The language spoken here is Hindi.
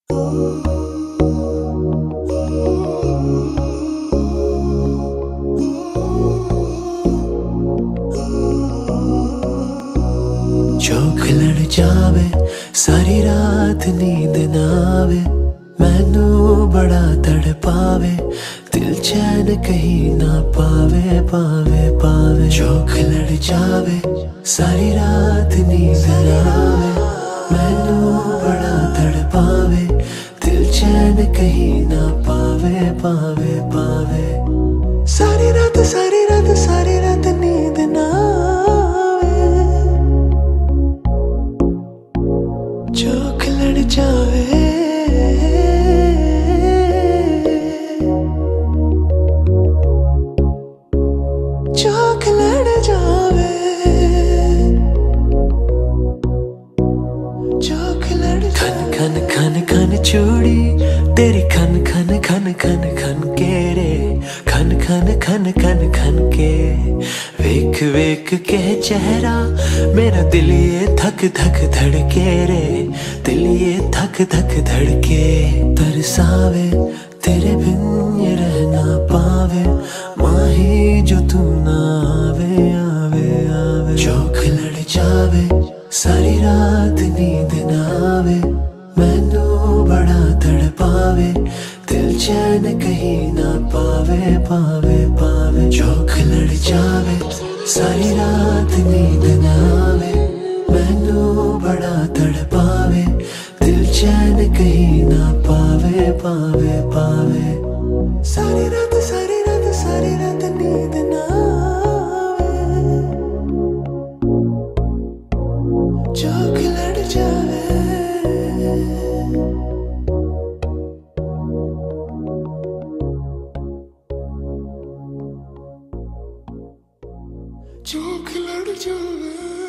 चौक लड़ जावे सारी रात नींद ना आवे, मैनू बड़ा तड़पावे, दिल चैन कहीं ना पावे पावे पावे। चौक लड़ जावे सारी रात नींद ना आवे, मैनू बड़ा तड़पावे, दिल चैन कहीं ना पावे पावे पावे। सारी रात सारी रात सारी रात नींद ना चौक लड़ जावे, चौक लड़ जावे, चौक लड़ खन खन खन खन चूड़ी तेरी खन खन खन खन खन के रे, खन खन खन खन खन के। वेख वेख के चेहरा मेरा दिल ये धक धक धड़के रे, दिल ये धक धक धड़के। तरसावे तेरे बिन ये रह ना पावे, माही जो तू ना आवे आवे आवे। चौक लड़ जावे सारी रात नींद ना आवे, मैनू बड़ा तड़पावे, दिल चैन कहीं ना पावे पावे पावे। चौक लड़ जावे सारी रात नींद ना आवे, मैनू बड़ा तड़पावे, दिल चैन कहीं ना पावे पावे पावे। सारी रात सारी रात सारी रात नींद ना आवे, चौक लड़ जावे, चौक लड़ जावे।